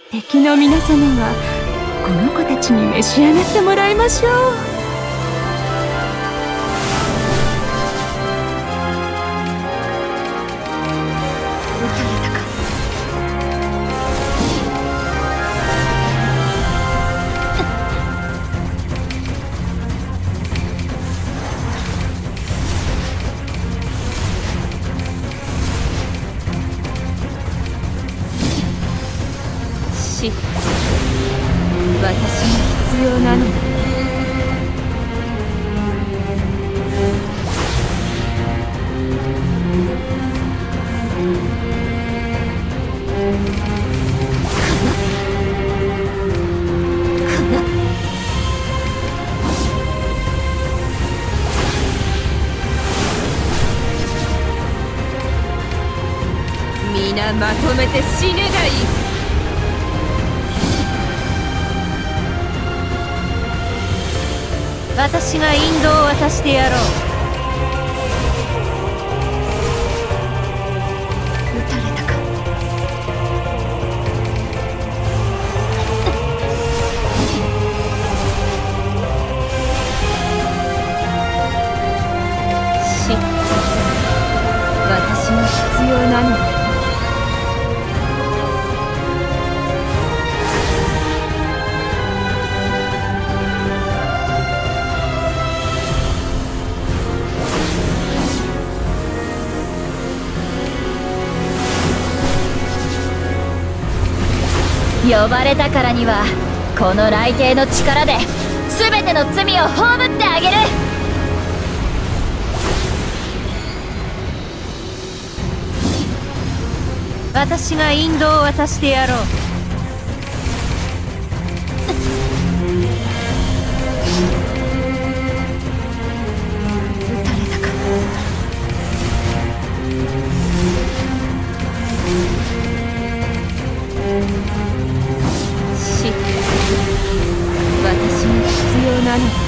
敵の皆様はこの子たちに召し上がってもらいましょう。 撃たれたか。 死、私に必要なのだ。皆まとめて死ぬがいい。私が引導を渡してやろう。 撃たれたか。 死、私に必要なのだ。 呼ばれたからにはこの雷帝の力で全ての罪を葬ってあげる。 私が引導を渡してやろう。 撃たれたか。 死、私に必要なのだ。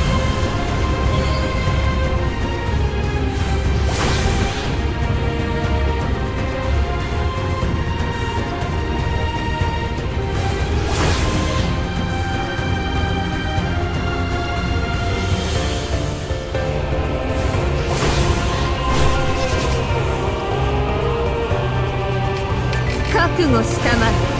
覚悟したまえ。